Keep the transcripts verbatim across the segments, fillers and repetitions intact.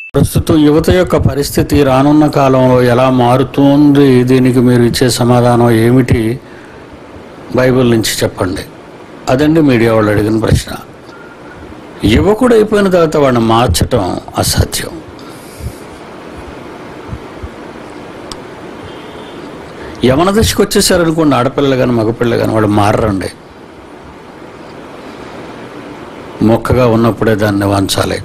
ప్రస్తుతం యువత యొక్క పరిస్థితి రానున్న కాలంలో ఎలా మారుతుంది? దీనికి మీరు ఇచ్చే సమాధానం ఏమిటి? బైబిల్ నుంచి చెప్పండి. అదండి మీడియా వాళ్ళు అడిగిన ప్రశ్న. యువకుడు అయిపోయిన తర్వాత వాడిని మార్చటం అసాధ్యం. యవన దశకు వచ్చేసారనుకోండి, ఆడపిల్లలు కానీ మగపిల్లలు కానీ వాళ్ళు మారరండి. మొక్కగా ఉన్నప్పుడే దాన్ని వంచాలి.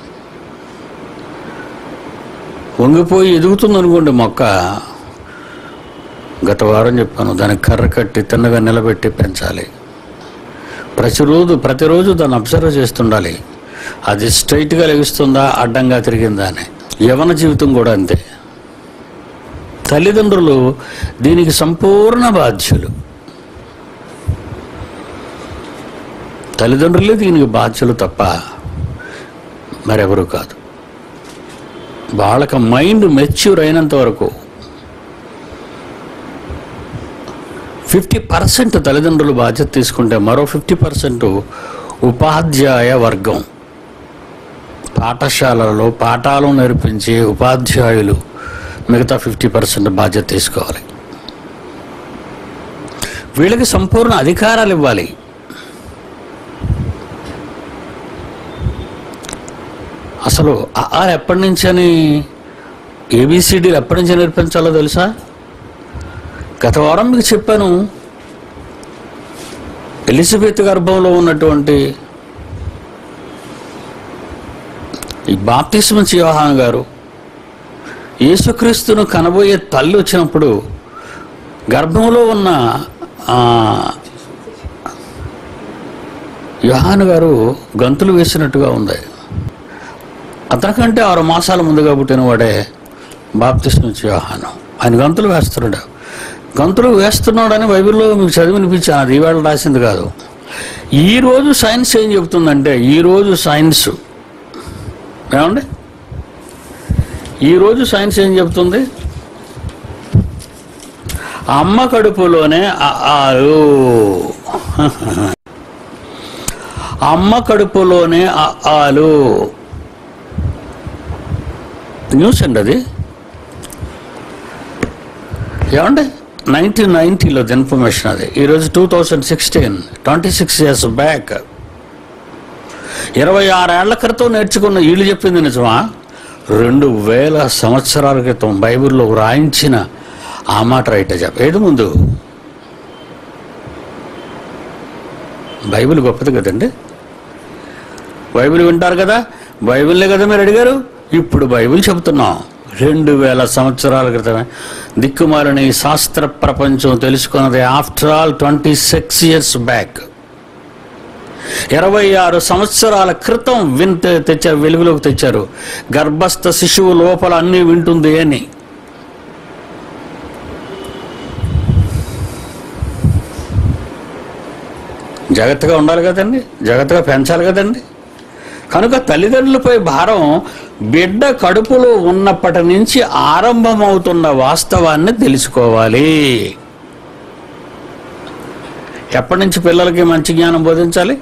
వంగిపోయి ఎదుగుతుంది అనుకోండి మొక్క, గత వారం చెప్పాను, దానికి కర్ర కట్టి తిన్నగా నిలబెట్టి పెంచాలి. ప్రతిరోజు ప్రతిరోజు దాన్ని అబ్జర్వ్ చేస్తుండాలి. అది స్ట్రైట్గా లెగుస్తుందా, అడ్డంగా తిరిగిందా అని. యవన జీవితం కూడా అంతే. తల్లిదండ్రులు దీనికి సంపూర్ణ బాధ్యులు. తల్లిదండ్రులే దీనికి బాధ్యులు తప్ప మరెవరు కాదు. వాళ్ళకి మైండ్ మెచ్యూర్ అయినంత వరకు ఫిఫ్టీ పర్సెంట్ తల్లిదండ్రులు బాధ్యత తీసుకుంటే మరో ఫిఫ్టీ పర్సెంట్ ఉపాధ్యాయ వర్గం, పాఠశాలలో పాఠాలు నేర్పించే ఉపాధ్యాయులు మిగతా ఫిఫ్టీ పర్సెంట్ బాధ్యత తీసుకోవాలి. వీళ్ళకి సంపూర్ణ అధికారాలు ఇవ్వాలి. అసలు ఆ ఎప్పటి నుంచి అని, ఏబిసిడీలు ఎప్పటి నుంచి నేర్పించాలో తెలుసా? గత వారం మీకు చెప్పాను. ఎలిజబెత్ గర్భంలో ఉన్నటువంటి ఈ బాప్తిస్మం యోహాను గారు యేసుక్రీస్తును కనబోయే తల్లి వచ్చినప్పుడు గర్భంలో ఉన్న యోహాను గారు గంతులు వేసినట్టుగా ఉంది. అతనికంటే ఆరు మాసాల ముందుగా పుట్టిన వాడే బాప్తిస్మం యోహాను. ఆయన గంతులు వేస్తున్నాడు. గంతులు వేస్తున్నాడని బైబిల్లో మీకు చదివి వినిపించాను. అది ఈవేళ రాసింది కాదు. ఈరోజు సైన్స్ ఏం చెబుతుందంటే, ఈరోజు సైన్స్ ఏమండి ఈరోజు సైన్స్ ఏం చెబుతుంది? అమ్మ కడుపులోనే ఆలు అమ్మ కడుపులోనే ఆలు న్యూస్ అండి అది. ఏమండి నైన్టీన్ నైన్టీలో ఇన్ఫర్మేషన్ అది. ఈరోజు two thousand sixteen twenty six years back, ఇరవై ఆరేళ్ల క్రితం నేర్చుకున్న వీళ్ళు చెప్పింది నిజమా? రెండు వేల సంవత్సరాల క్రితం బైబిల్లో రాయించిన ఆ మాట రైట్ చెప్ప. ఏది ముందు బైబిల్ గొప్పది కదండి. బైబిల్ వింటారు కదా, బైబిల్నే కదా మీరు అడిగారు. ఇప్పుడు బైబిల్ చెబుతున్నాం. రెండు వేల సంవత్సరాల క్రితమే దిక్కుమాలిన ఈ శాస్త్ర ప్రపంచం తెలుసుకున్నది after all twenty six years back. ఇరవై ఆరు సంవత్సరాల క్రితం వింత తెచ్చారు, వెలుగులోకి తెచ్చారు. గర్భస్థ శిశువు లోపల అన్నీ వింటుంది అని. జాగ్రత్తగా ఉండాలి కదండి, జాగ్రత్తగా పెంచాలి కదండి. కనుక తల్లిదండ్రులపై భారం బిడ్డ కడుపులో ఉన్నప్పటి నుంచి ఆరంభమవుతున్న వాస్తవాన్ని తెలుసుకోవాలి. ఎప్పటి నుంచి పిల్లలకి మంచి జ్ఞానం బోధించాలి?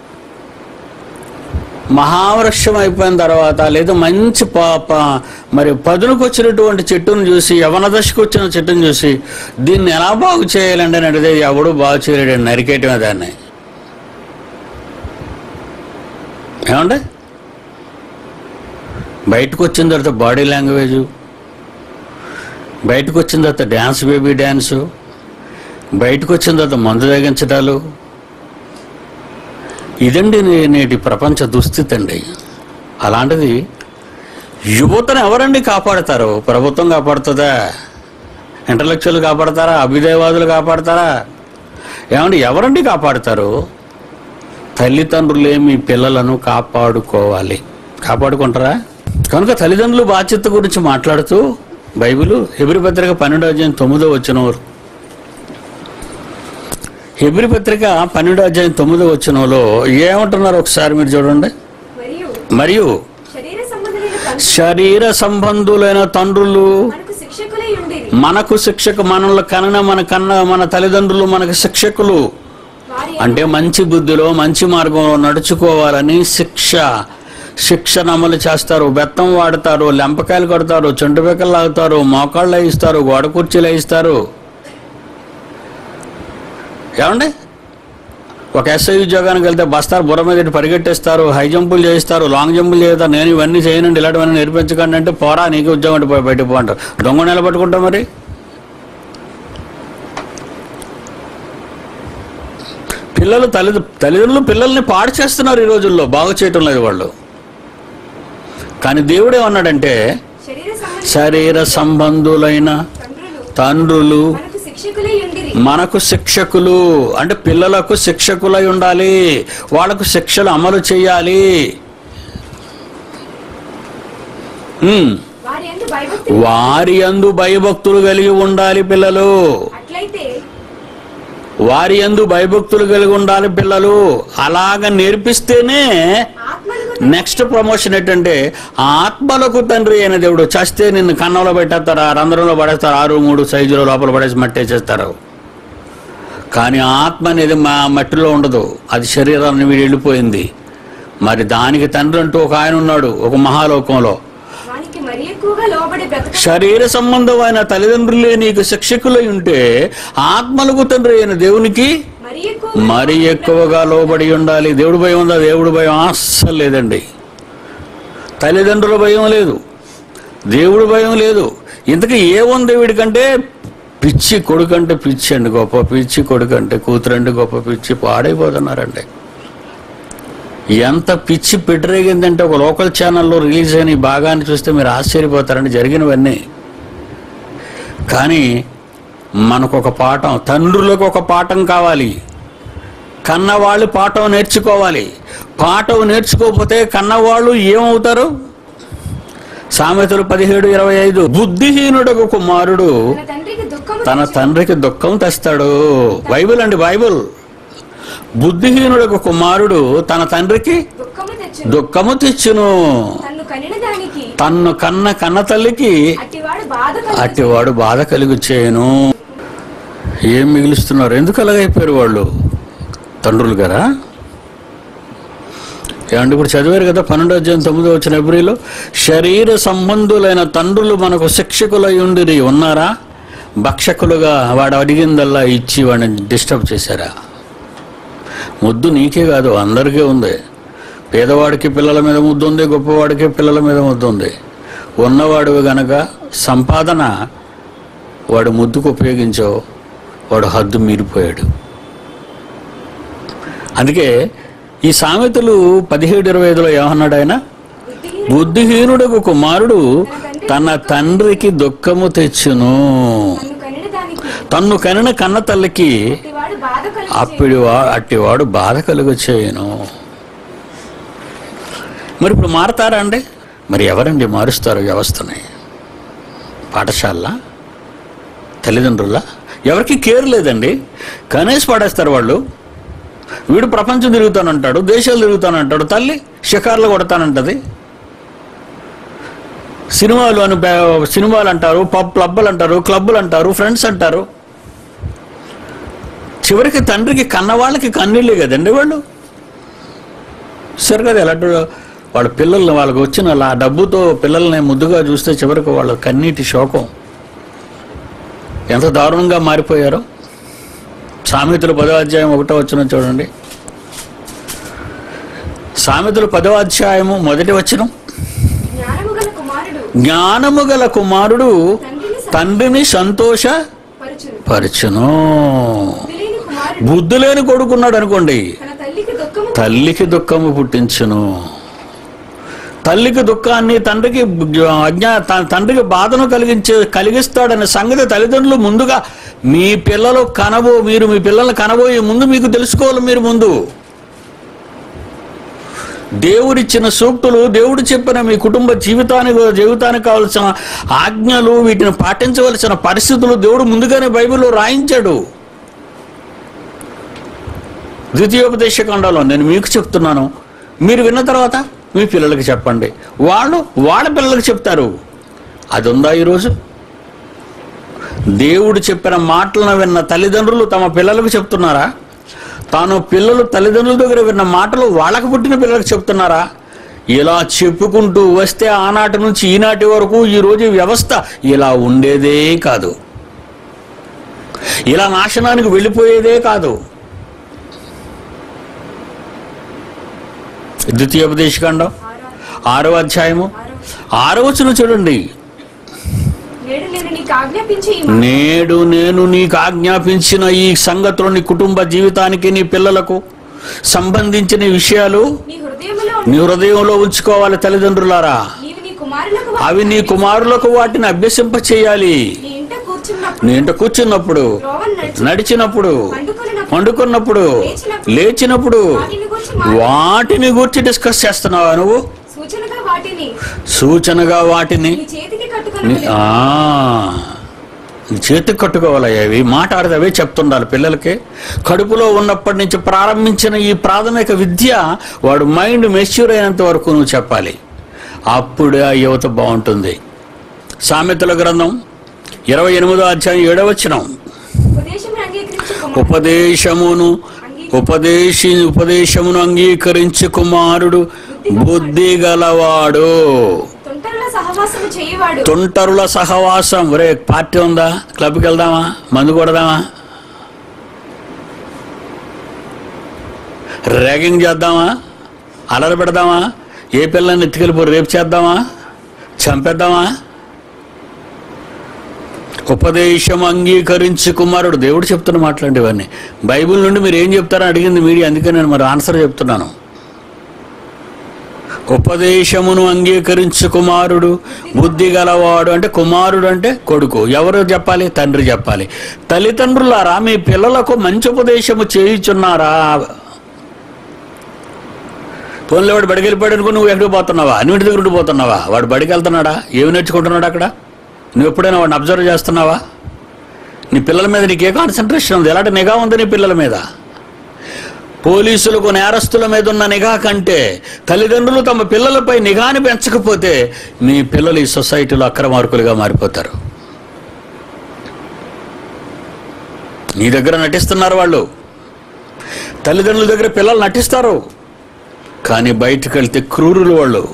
మహావృక్షం అయిపోయిన తర్వాత, లేదా మంచి పాప మరి పదునుకు వచ్చినటువంటి చెట్టును చూసి, యవన దశకు వచ్చిన చెట్టును చూసి దీన్ని ఎలా బాగు చేయాలండి అని అడిగితే ఎవడు బాగు చేయలేడు, నరికేయటమే దాన్ని. ఏమండి బయటకు వచ్చిన తర్వాత బాడీ లాంగ్వేజు, బయటకు వచ్చిన తర్వాత డ్యాన్స్, బేబీ డ్యాన్సు, బయటకు వచ్చిన తర్వాత మందు తగ్గించడాలు, ఇదండి నేటి ప్రపంచ దుస్థితి అండి. అలాంటిది యువతను ఎవరండి కాపాడతారు? ప్రభుత్వం కాపాడుతుందా? ఇంటలెక్చువల్ కాపాడతారా? అభ్యుదయవాదులు కాపాడతారా? ఏమండి ఎవరండి కాపాడతారు? తల్లిదండ్రులే మీ పిల్లలను కాపాడుకోవాలి. కాపాడుకుంటారా? కనుక తల్లిదండ్రుల బాధ్యత గురించి మాట్లాడుతూ బైబిల్ హెబ్రీ పత్రిక పన్నెండో అధ్యాయం తొమ్మిదో వచనం, హెబ్రీ పత్రిక పన్నెండో అధ్యాయం తొమ్మిదో వచనంలో ఏమంటున్నారు ఒకసారి మీరు చూడండి. మరియు శరీర సంబంధులైన తండ్రులు మనకు శిక్షక, మనల్ని కన్న మన కన్న మన తల్లిదండ్రులు మనకు శిక్షకులు. అంటే మంచి బుద్ధిలో మంచి మార్గంలో నడుచుకోవాలని శిక్ష శిక్షణ అమలు చేస్తారు, బెత్తం వాడతారు, లెంపకాయలు కొడతారు, చెంటుబెక్కలు లాగుతారు, మోకాళ్ళు వేయిస్తారు, గోడ కుర్చీలు వేయిస్తారు. ఏమండి, ఒక ఎస్ఐ ఉద్యోగానికి వెళ్తే బస్తారు, బుర్ర మీద పరిగెట్టేస్తారు, హై జంపులు చేయిస్తారు, లాంగ్ జంపులు చేస్తారు. నేను ఇవన్నీ చేయనండి, ఇలాంటివన్నీ నేర్పించకండి అంటే, పోరా నీకు ఉద్యోగం అంటే పోయి బయటకు పో అంటారు. దొంగ నిలబట్టుకుంటాం. మరి పిల్లలు తల్లి తల్లిదండ్రులు పిల్లల్ని పాడు చేస్తున్నారు ఈ రోజుల్లో, బాగు చేయటం లేదు వాళ్ళు. కానీ దేవుడు ఏమన్నాడంటే, శరీర సంబంధులైన తండ్రులు మనకు శిక్షకులు, అంటే పిల్లలకు శిక్షకులై ఉండాలి, వాళ్ళకు శిక్షలు అమలు చేయాలి. వారి యందు భయభక్తులు కలిగి ఉండాలి పిల్లలు. వారి యందు భయభక్తులు కలిగి ఉండాలి పిల్లలు. అలాగ నేర్పిస్తేనే నెక్స్ట్ ప్రమోషన్ ఏంటంటే, ఆత్మలకు తండ్రి అయిన దేవుడు. చస్తే నిన్ను కన్నంలో పెట్టేస్తారా, రంధ్రంలో పడేస్తారు, ఆరు మూడు సైజులో లోపల పడేసి మట్టేసేస్తారు. కానీ ఆత్మ అనేది మా మట్టిలో ఉండదు, అది శరీరాన్ని వీడి వెళ్ళిపోయింది. మరి దానికి తండ్రి అంటూ ఒక ఆయన ఉన్నాడు ఒక మహాలోకంలో. శరీర సంబంధమైన తల్లిదండ్రులే నీకు శిక్షకులై ఉంటే, ఆత్మలకు తండ్రి అయిన దేవునికి మరి ఎక్కువగా లోబడి ఉండాలి. దేవుడు భయం ఉందా? దేవుడు భయం అస్సలు లేదండి. తల్లిదండ్రుల భయం లేదు, దేవుడు భయం లేదు. ఇంతకీ ఏముంది వీడికంటే? పిచ్చి కొడుకంటే పిచ్చి అండి గొప్ప, పిచ్చి కొడుకంటే కూతురండి గొప్ప, పిచ్చి పాడైపోతున్నారండి. ఎంత పిచ్చి పెట్టరేగిందంటే, ఒక లోకల్ ఛానల్లో రిలీజ్ అయిన ఈ భాగాన్ని చూస్తే మీరు ఆశ్చర్యపోతారండి, జరిగినవన్నీ. కానీ మనకు ఒక పాఠం, తండ్రులకు ఒక పాఠం కావాలి. కన్నవాళ్ళు పాఠం నేర్చుకోవాలి. పాఠం నేర్చుకోకపోతే కన్నవాళ్ళు ఏమవుతారు? సామెతలు పదిహేడు ఇరవై ఐదు బుద్ధిహీనుడకు కుమారుడు తన తండ్రికి దుఃఖం తెస్తాడు. బైబిల్ అండి, బైబిల్. బుద్ధిహీనుడకు కుమారుడు తన తండ్రికి దుఃఖము తెచ్చును. తన్ను కన్న కన్న తల్లికి అట్టివాడు బాధ కలిగి చేయను. ఏం మిగిలిస్తున్నారు? ఎందుకు అలాగైపోయారు వాళ్ళు? తండ్రులు గారా? ఏమంటే ఇప్పుడు చదివారు కదా, పన్నెండో అధ్యాయం తొమ్మిదో వచ్చిన ఎబ్రీలో, శరీర సంబంధులైన తండ్రులు మనకు శిక్షకులై ఉండిరి ఉన్నారా? భక్షకులుగా వాడు అడిగిందల్లా ఇచ్చి వాడిని డిస్టర్బ్ చేశారా? ముద్దు నీకే కాదు, అందరికీ ఉంది. పేదవాడికి పిల్లల మీద ముద్దు ఉంది, గొప్పవాడికి పిల్లల మీద ముద్దు ఉంది. ఉన్నవాడు గనక సంపాదన వాడు ముద్దుకు ఉపయోగించావు, వాడు హద్దు మీరిపోయాడు. అందుకే ఈ సామెతలు పదిహేడు ఇరవై ఐదులో ఏమన్నాడు ఆయన? బుద్ధిహీనుడకు కుమారుడు తన తండ్రికి దుఃఖము తెచ్చును, తన్ను కనిన కన్న తల్లికి అప్పిడివా అట్టివాడు బాధ కలుగు చేయను. మరి ఇప్పుడు మారతారా అండి? మరి ఎవరండి మారుస్తారు వ్యవస్థని? పాఠశాల, తల్లిదండ్రుల, ఎవరికి కేర్ లేదండి. కనేసి పడేస్తారు వాళ్ళు. వీడు ప్రపంచం తిరుగుతానంటాడు, దేశాలు తిరుగుతానంటాడు, తల్లి షికార్లు కొడతానంటది. సినిమాలు అని సినిమాలు అంటారు, పబ్ క్లబ్బులు అంటారు, క్లబ్బులు అంటారు, ఫ్రెండ్స్ అంటారు. చివరికి తండ్రికి కన్నవాళ్ళకి కన్నీళ్ళే కదండి వాళ్ళు. సరే కదా, ఎలాంటి వాళ్ళ పిల్లల్ని, వాళ్ళకి వచ్చిన ఆ డబ్బుతో పిల్లల్ని ముద్దుగా చూస్తే చివరికి వాళ్ళ కన్నీటి శోకం ఎంత దారుణంగా మారిపోయారో. సామెతలు పదో అధ్యాయం ఒకటో వచనం చూడండి. సామెతలు పదో అధ్యాయము మొదటి వచనం, జ్ఞానము గల కుమారుడు తండ్రిని సంతోష పరచును. బుద్ధి లేని కొడుకున్నాడు అనుకోండి, తల్లికి దుఃఖము పుట్టించును. తల్లికి దుఃఖాన్ని, తండ్రికి అజ్ఞా తండ్రికి బాధను కలిగించే కలిగిస్తాడనే సంగతి తల్లిదండ్రులు ముందుగా మీ పిల్లలు కనబో మీరు మీ పిల్లలు కనబోయే ముందు మీకు తెలుసుకోవాలి. మీరు ముందు దేవుడిచ్చిన సూక్తులు, దేవుడు చెప్పిన మీ కుటుంబ జీవితానికి జీవితానికి కావలసిన ఆజ్ఞలు, వీటిని పాటించవలసిన పరిస్థితులు దేవుడు ముందుగానే బైబిల్లో రాయించాడు. ద్వితీయోపదేశ కాండంలో నేను మీకు చెప్తున్నాను, మీరు విన్న తర్వాత మీ పిల్లలకి చెప్పండి, వాళ్ళు వాళ్ళ పిల్లలకి చెప్తారు. అది ఉందా ఈరోజు? దేవుడు చెప్పిన మాటలను విన్న తల్లిదండ్రులు తమ పిల్లలకు చెప్తున్నారా? తాను పిల్లలు తల్లిదండ్రుల దగ్గర విన్న మాటలు వాళ్ళకు పుట్టిన పిల్లలకు చెప్తున్నారా? ఇలా చెప్పుకుంటూ వస్తే ఆనాటి నుంచి ఈనాటి వరకు ఈరోజు వ్యవస్థ ఇలా ఉండేదే కాదు, ఇలా నాశనానికి వెళ్ళిపోయేదే కాదు. ద్వితీయోపదేశకాండం ఆరవ అధ్యాయము ఆరవ వచనం చూడండి. నేడు నేను నీకు ఆజ్ఞాపించిన ఈ సంగతులు నీ కుటుంబ జీవితానికి, నీ పిల్లలకు సంబంధించిన విషయాలు నీ హృదయంలో ఉంచుకోవాలి. తల్లిదండ్రులారా, అవి నీ కుమారులకు వాటిని అభ్యసింప చేయాలి. నీ ఇంట కూర్చున్నప్పుడు, నడిచినప్పుడు, పండుకున్నప్పుడు, లేచినప్పుడు వాటిని గురించి డిస్కస్ చేస్తున్నావా నువ్వు? సూచనగా వాటిని చేతికి కట్టుకోవాలి. అవి మాట్లాడితే అవే చెప్తుండాలి పిల్లలకి. కడుపులో ఉన్నప్పటి నుంచి ప్రారంభించిన ఈ ప్రాథమిక విద్య వాడు మైండ్ మెచ్యూర్ అయినంత వరకు నువ్వు చెప్పాలి. అప్పుడు ఆ యువత బాగుంటుంది. సామెతల గ్రంథం ఇరవై ఎనిమిదో అధ్యాయం ఏడవ వచనం. ఉపదేశమును ఉపదేశి ఉపదేశమును అంగీకరించి కుమారుడు బుద్ధి గలవాడు. తుంటరుల సహవాసం. ఒరే, పార్టీ ఉందా? క్లబ్కి వెళ్దామా? మందు కొడదామా? ర్యాగింగ్ చేద్దామా? అలర పెడదామా? ఏ పిల్లల్ని ఎత్తుకెళ్ళిపో రేపు చేద్దామా? చంపేద్దామా? ఉపదేశం అంగీకరించి కుమారుడు. దేవుడు చెప్తున్న మాట్లాడి ఇవన్నీ. బైబిల్ నుండి మీరు ఏం చెప్తారని అడిగింది మీడియా, అందుకే నేను మరి ఆన్సర్ చెప్తున్నాను. ఉపదేశమును అంగీకరించి కుమారుడు బుద్ధి గలవాడు. అంటే కుమారుడు అంటే కొడుకు. ఎవరు చెప్పాలి? తండ్రి చెప్పాలి. తల్లిదండ్రులారా, మీ పిల్లలకు మంచి ఉపదేశము చేయుచున్నారా? ఫోన్లో వాడు బడికి వెళ్ళిపోయాడు అనుకో, నువ్వు ఎక్కడికి పోతున్నావా? నువ్వు ఇంటి దగ్గర పోతున్నావా? వాడు బడికి వెళ్తున్నాడా? ఏమి నేర్చుకుంటున్నాడు అక్కడ? నువ్వు ఎప్పుడైనా వాడిని అబ్జర్వ్ చేస్తున్నావా? నీ పిల్లల మీద నీకే కాన్సన్ట్రేషన్ ఉంది? ఎలాంటి నిఘా ఉంది నీ పిల్లల మీద? పోలీసులకు నేరస్తుల మీద ఉన్న నిఘా కంటే తల్లిదండ్రులు తమ పిల్లలపై నిఘాని పెంచకపోతే మీ పిల్లలు ఈ సొసైటీలో అక్రమార్కులుగా మారిపోతారు. నీ దగ్గర నటిస్తున్నారు వాళ్ళు. తల్లిదండ్రుల దగ్గర పిల్లలు నటిస్తారు, కానీ బయటకు వెళ్తే క్రూరులు వాళ్ళు.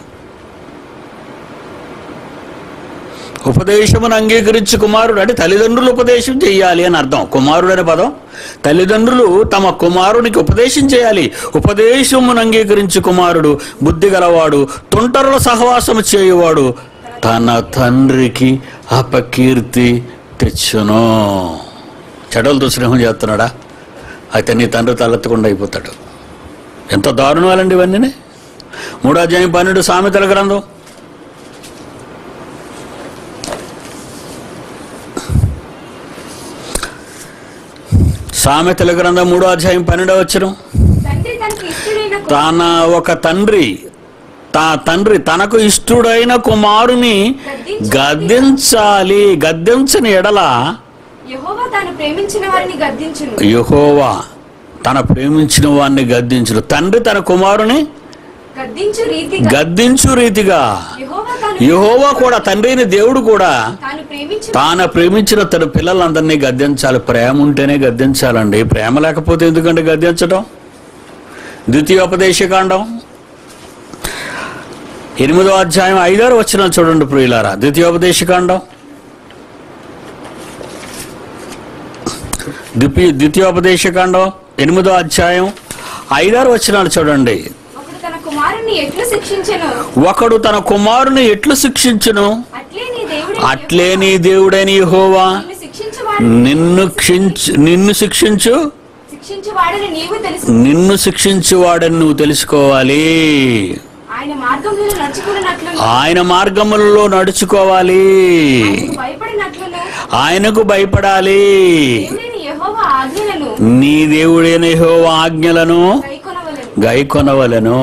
ఉపదేశమును అంగీకరించి కుమారుడు అంటే తల్లిదండ్రులు ఉపదేశం చేయాలి అని అర్థం. కుమారుడు అనే పదం తల్లిదండ్రులు తమ కుమారునికి ఉపదేశం చేయాలి. ఉపదేశమును అంగీకరించి కుమారుడు బుద్ధి గలవాడు, తుంటరుల సహవాసము చేయువాడు తన తండ్రికి అపకీర్తి తెచ్చును. చెడలతో స్నేహం చేస్తున్నాడా? అయితే నీ తండ్రి తలెత్తకుండా అయిపోతాడు. ఎంత దారుణాలండి ఇవన్నీ. మూడో అధ్యాయం పన్నెండు సామెతల గ్రంథం. సామెతల గ్రంథం మూడో అధ్యాయం పన్నెండవ వచనం. తన ఒక తండ్రి తా తండ్రి తనకు ఇష్టుడైన కుమారుని గద్దించాలి. గద్దించని ఎడల యెహోవా తన ప్రేమించిన వారిని గద్దించును. తండ్రి తన కుమారుని గద్దించు రీతిగా యెహోవా కూడా, తండ్రిని దేవుడు కూడా తాను ప్రేమించిన తన పిల్లలందరినీ గద్దించాలి. ప్రేమ ఉంటేనే గద్దించాలండి. ప్రేమ లేకపోతే ఎందుకంటే గద్దించడం? ద్వితీయోపదేశకాండం ఎనిమిదో అధ్యాయం ఐదారు వచనాలు చూడండి ప్రియులారా. ద్వితీయోపదేశకాండం ద్వితీ ద్వితీయోపదేశకాండం ఎనిమిదో అధ్యాయం ఐదారు వచనాలు చూడండి. ఒకడు తన కుమారుని ఎట్లు శిక్షించును, అట్లే నీ దేవుడైన యెహోవా నిన్ను నిన్ను శిక్షించు నిన్ను శిక్షించువాడని నువ్వు తెలుసుకోవాలి. ఆయన మార్గములలో నడుచుకోవాలి, ఆయనకు భయపడాలి. నీ దేవుడైన యెహోవా ఆజ్ఞలను గైకొనవలెను.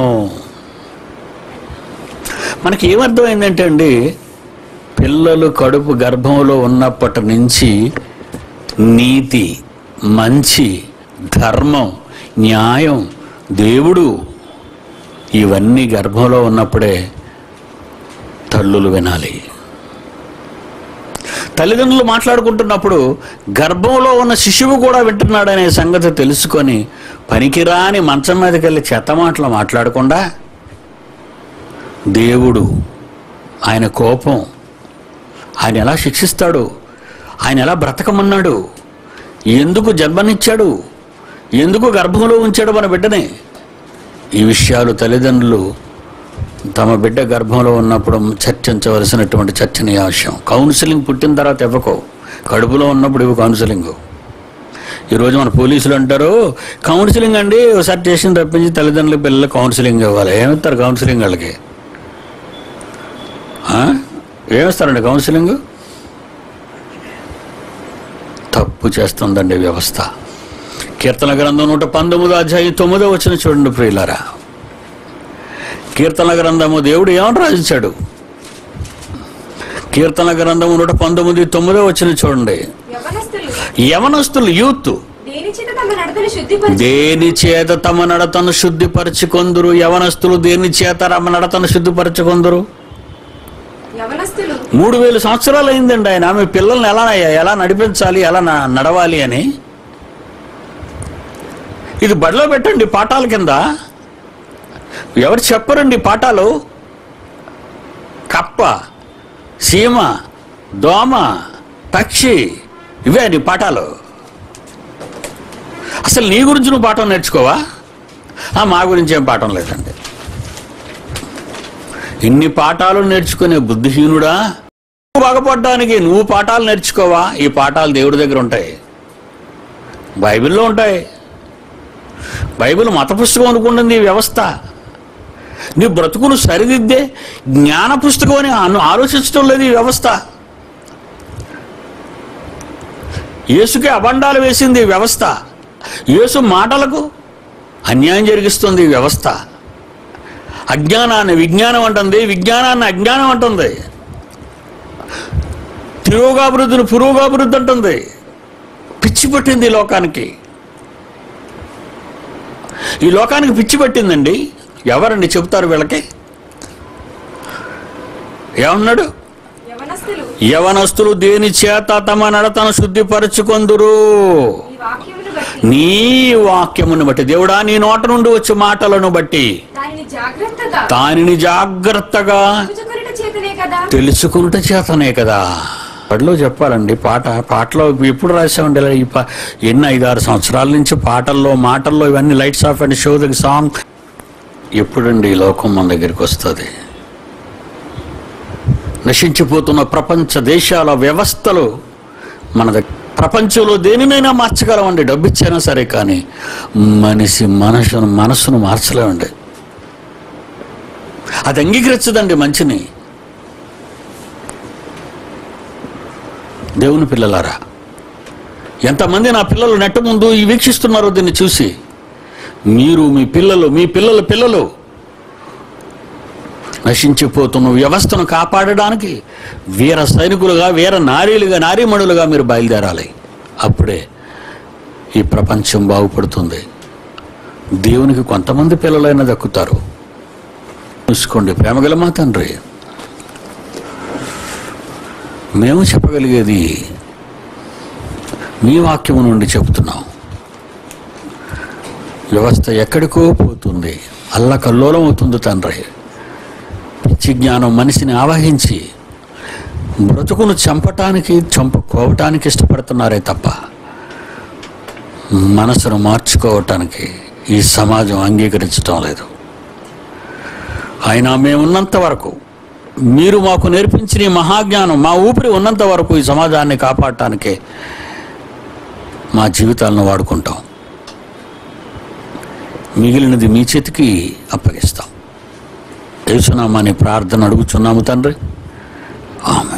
మనకి ఏమర్థమైందంటే అండి, పిల్లలు కడుపు గర్భంలో ఉన్నప్పటి నుంచి నీతి, మంచి, ధర్మం, న్యాయం, దేవుడు ఇవన్నీ గర్భంలో ఉన్నప్పుడే తల్లులు వినాలి. తల్లిదండ్రులు మాట్లాడుకుంటున్నప్పుడు గర్భంలో ఉన్న శిశువు కూడా వింటున్నాడనే సంగతి తెలుసుకొని పనికిరాని మంచం మీదకి వెళ్ళి చెత్త మాటలు మాట్లాడకుండా దేవుడు, ఆయన కోపం, ఆయన ఎలా శిక్షిస్తాడు, ఆయన ఎలా బ్రతకమన్నాడు, ఎందుకు జన్మనిచ్చాడు, ఎందుకు గర్భంలో ఉంచాడు మన బిడ్డని, ఈ విషయాలు తల్లిదండ్రులు తమ బిడ్డ గర్భంలో ఉన్నప్పుడు చర్చించవలసినటువంటి చర్చనీయాంశం. కౌన్సిలింగ్ పుట్టిన తర్వాత ఇవ్వకో, కడుపులో ఉన్నప్పుడు ఇవ్వ కౌన్సిలింగ్. ఈరోజు మన పోలీసులు అంటారు కౌన్సిలింగ్ అండి, ఒకసారి స్టేషన్ తప్పించి తల్లిదండ్రుల పిల్లలు కౌన్సిలింగ్ ఇవ్వాలి. ఏమిస్తారు కౌన్సిలింగ్ వాళ్ళకి? ఏమిస్తారండి కౌన్సిలింగ్? తప్పు చేస్తుందండి వ్యవస్థ. కీర్తన గ్రంథం నూట పంతొమ్మిదో అధ్యాయం తొమ్మిదో వచ్చిన చూడండి ప్రియులారా. కీర్తన గ్రంథము దేవుడు ఏమని రాయించాడు? కీర్తన గ్రంథము నూట పంతొమ్మిది తొమ్మిదో వచ్చిన చూడండి. యవనస్తులు, యూత్ దేని చేత తమ నడతను శుద్ధిపరచుకొందురు. యవనస్తులు దేని చేత తమ నడతను శుద్ధిపరచుకొందురు. మూడు వేల సంవత్సరాలు అయిందండి ఆయన మీ పిల్లల్ని ఎలా ఎలా నడిపించాలి, ఎలా నడవాలి అని. ఇది బడిలో పెట్టండి పాఠాల కింద. ఎవరు చెప్పరండి పాఠాలు? కప్ప, సీమ, దోమ, పక్షి, ఇవే నీ పాఠాలు. అసలు నీ గురించి నువ్వు పాఠం నేర్చుకోవా? మా గురించి ఏం పాఠం లేదండి. ఇన్ని పాఠాలు నేర్చుకునే బుద్ధిహీనుడా, నువ్వు బాగుపడడానికి నువ్వు పాఠాలు నేర్చుకోవా? ఈ పాఠాలు దేవుడి దగ్గర ఉంటాయి, బైబిల్లో ఉంటాయి. బైబిల్ మత పుస్తకం అనుకుంటుంది ఈ వ్యవస్థ. నీ బ్రతుకును సరిదిద్దే జ్ఞాన పుస్తకం అని ఆలోచించడం లేదు ఈ వ్యవస్థ. యేసుకే అబండాలు వేసింది ఈ వ్యవస్థ. యేసు మాటలకు అన్యాయం జరిగిస్తుంది ఈ వ్యవస్థ. అజ్ఞానాన్ని విజ్ఞానం అంటుంది, విజ్ఞానాన్ని అజ్ఞానం అంటుంది, తిరోగాభివృద్ధిని పురోగాభివృద్ధి అంటుంది. పిచ్చి పట్టింది ఈ లోకానికి. ఈ లోకానికి పిచ్చి పట్టిందండి. ఎవరండి చెబుతారు వీళ్ళకి? ఏమన్నాడు? యవనస్తులు దేని చేత తమ నడతను శుద్ధిపరచుకొందురు. నీ వాక్యమును బట్టి. దేవుడా, నీ నోట నుండి వచ్చే మాటలను బట్టి దానిని జాగ్రత్తగా తెలుసుకునుట చేతనే కదా. పాటలో చెప్పాలండి. పాట పాటలో ఎప్పుడు రాసామండి ఇలా? ఈ పా ఎన్ని ఐదారు సంవత్సరాల నుంచి పాటల్లో మాటల్లో ఇవన్నీ lights off and show the song. ఎప్పుడండి ఈ లోకం మన దగ్గరికి వస్తుంది? నశించిపోతున్న ప్రపంచ దేశాల వ్యవస్థలు మన దగ్గర. ప్రపంచంలో దేనినైనా మార్చగలమండి, డబ్బు ఇచ్చైనా సరే, కానీ మనిషి మనసును మనసును మార్చలేమండి. అది అంగీకరించదండి మంచిని. దేవుని పిల్లలారా, ఎంతమంది నా పిల్లలు నెట్ట ముందు ఈ వీక్షిస్తున్నారో దీన్ని చూసి. మీరు, మీ పిల్లలు, మీ పిల్లల పిల్లలు నశించిపోతున్న వ్యవస్థను కాపాడడానికి వీర సైనికులుగా, వీర నారీలుగా, నారీమణులుగా మీరు బయలుదేరాలి. అప్పుడే ఈ ప్రపంచం బాగుపడుతుంది. దేవునికి కొంతమంది పిల్లలైనా దక్కుతారు. చూసుకోండి ప్రేమగల మా తండ్రి, మేము చెప్పగలిగేది మీ వాక్యము నుండి చెప్తున్నాం. వ్యవస్థ ఎక్కడికో పోతుంది, అల్లకల్లోలం అవుతుంది తండ్రి. పిచ్చి జ్ఞానం మనిషిని ఆవహించి బ్రతుకును చంపటానికి, చంపుకోవటానికి ఇష్టపడుతున్నారే తప్ప మనసును మార్చుకోవటానికి ఈ సమాజం అంగీకరించటం లేదు. అయినా మేమున్నంత వరకు, మీరు మాకు నేర్పించిన ఈ మహాజ్ఞానం మా ఊపిరి ఉన్నంత వరకు ఈ సమాజాన్ని కాపాడటానికే మా జీవితాలను వాడుకుంటాం. మిగిలినది మీ చేతికి అప్పగిస్తాం. యేసునామమున ప్రార్థన అడుగుచున్నాము తండ్రి, ఆమేన్.